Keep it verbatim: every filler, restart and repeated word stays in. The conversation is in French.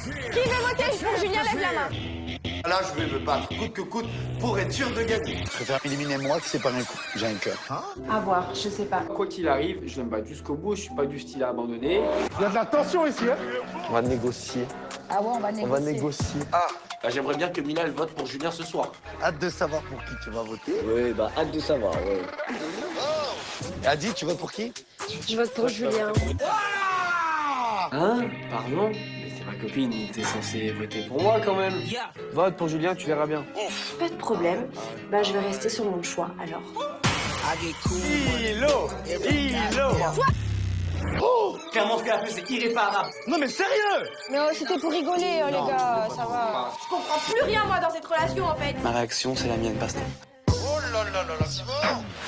Qui veut voter pour Julien, lève la main. Là, je vais me battre coûte que coûte pour être sûr de gagner. Je préfère éliminer moi que c'est pas un coup. J'ai un cœur. À voir, je sais pas. Quoi qu'il arrive, je vais me battre jusqu'au bout, je suis pas du style à abandonner. Il y a de la tension ici, hein. On va négocier. Ah ouais, on va négocier. On va négocier. Ah, Bah, j'aimerais bien que Mila elle vote pour Julien ce soir. Hâte de savoir pour qui tu vas voter. Oui, bah hâte de savoir, ouais. Adi, tu votes pour qui? Je vote pour Julien. Hein? Pardon? Mais c'est ma copine, t'es censé voter pour moi quand même. Vote pour Julien, tu verras bien. Pas de problème. Bah, je vais rester sur mon choix, alors. Ilo Ilo Oh, clairement, ce qu'elle a fait, c'est irréparable. Non mais sérieux. Mais oh, c'était pour rigoler, oh, les gars, ça va. Je comprends plus rien, moi, dans cette relation, en fait. Ma réaction, c'est la mienne, Pasteur. Oh là là là là, c'est bon.